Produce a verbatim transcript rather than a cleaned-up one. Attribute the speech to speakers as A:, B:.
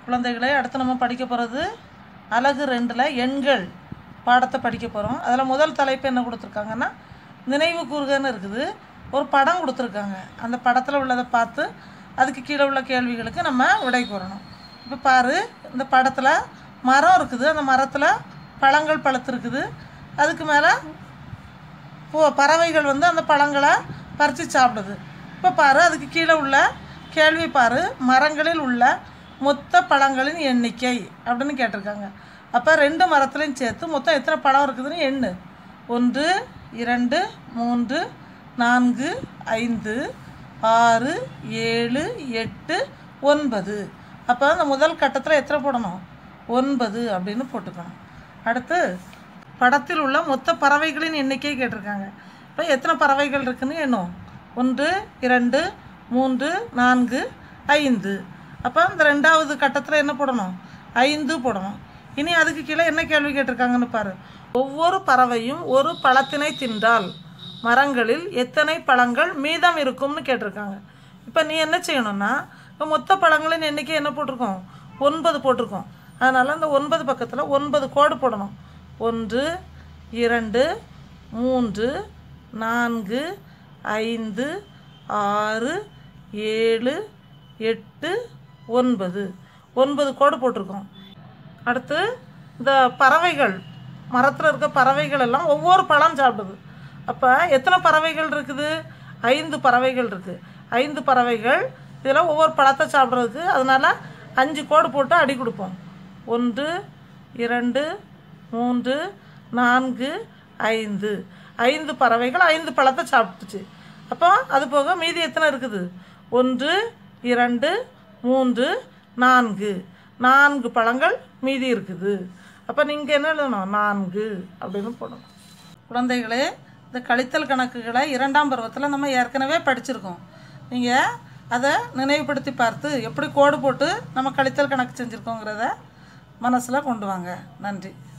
A: குழந்தைகளே, அடுத்து நம்ம படிக்க போகிறது அலகு ரெண்டில் எண்கள் பாடத்தை படிக்க போகிறோம். அதில் முதல் தலைப்பு என்ன கொடுத்துருக்காங்கன்னா நினைவு கூறுகன்னு இருக்குது. ஒரு படம் கொடுத்துருக்காங்க. அந்த படத்தில் உள்ளதை பார்த்து அதுக்கு கீழே உள்ள கேள்விகளுக்கு நம்ம விடை கூறணும். இப்போ பாரு, இந்த படத்தில் மரம் இருக்குது. அந்த மரத்தில் பழங்கள் பழுத்துருக்குது. அதுக்கு மேலே பூ பறவைகள் வந்து அந்த பழங்களை பறித்து சாப்பிடுது. இப்போ பாரு, அதுக்கு கீழே உள்ள கேள்வி பாரு, மரங்களில் உள்ள மொத்த பழங்களின் எண்ணிக்கை அப்படின்னு கேட்டிருக்காங்க. அப்போ ரெண்டு மரத்துலையும் சேர்த்து மொத்தம் எத்தனை பழம் இருக்குதுன்னு எண்ணு. ஒன்று, இரண்டு, மூன்று, நான்கு, ஐந்து, ஆறு, ஏழு, எட்டு, ஒன்பது. அப்போ அந்த முதல் கட்டத்தில் எத்தனை போடணும்? ஒன்பது அப்படின்னு போட்டுக்கணும். அடுத்து படத்தில் உள்ள மொத்த பறவைகளின் எண்ணிக்கை கேட்டிருக்காங்க. இப்போ எத்தனை பறவைகள் இருக்குதுன்னு எண்ணும். ஒன்று, இரண்டு, மூன்று, நான்கு, ஐந்து. அப்போ இந்த ரெண்டாவது கட்டத்தில் என்ன போடணும்? ஐந்து போடணும். இனி அதுக்கு கீழே என்ன கேள்வி கேட்டிருக்காங்கன்னு பாரு. ஒவ்வொரு பறவையும் ஒரு பழத்தினை தின்றால் மரங்களில் எத்தனை பழங்கள் மீதம் இருக்கும்னு கேட்டிருக்காங்க. இப்போ நீ என்ன செய்யணும்னா, இப்போ மொத்த பழங்களின் எண்ணிக்கை என்ன போட்டிருக்கோம்? ஒன்பது போட்டிருக்கோம். அதனால் அந்த ஒன்பது பக்கத்தில் ஒன்பது கோடு போடணும். ஒன்று, இரண்டு, மூன்று, நான்கு, ஐந்து, ஆறு, ஏழு, எட்டு, ஒன்பது. ஒன்பது கோடு போட்டிருக்கோம். அடுத்து இந்த பறவைகள், மரத்தில் இருக்க பறவைகள் எல்லாம் ஒவ்வொரு பழம் சாப்பிடுது. அப்போ எத்தனை பறவைகள் இருக்குது? ஐந்து பறவைகள் இருக்குது. ஐந்து பறவைகள் இதில் ஒவ்வொரு பழத்தை சாப்பிட்றதுக்கு. அதனால் அஞ்சு கோடு போட்டு அடி கொடுப்போம். ஒன்று, இரண்டு, மூன்று, நான்கு, ஐந்து. ஐந்து பறவைகள் ஐந்து பழத்தை சாப்பிட்டுச்சு. அப்போ அது போக மீதி எத்தனை இருக்குது? ஒன்று, இரண்டு, மூன்று, நான்கு. நான்கு பழங்கள் மீதி இருக்குது. அப்போ நீங்கள் என்ன எழுதணும்? நான்கு அப்படின்னு போடணும். குழந்தைகளே, இந்த கழித்தல் கணக்குகளை இரண்டாம் பருவத்தில் நம்ம ஏற்கனவே படிச்சிருக்கோம். நீங்கள் அதை நினைவுபடுத்தி பார்த்து எப்படி கோடு போட்டு நம்ம கழித்தல் கணக்கு செஞ்சுருக்கோங்கிறத மனசில் கொண்டு வாங்க. நன்றி.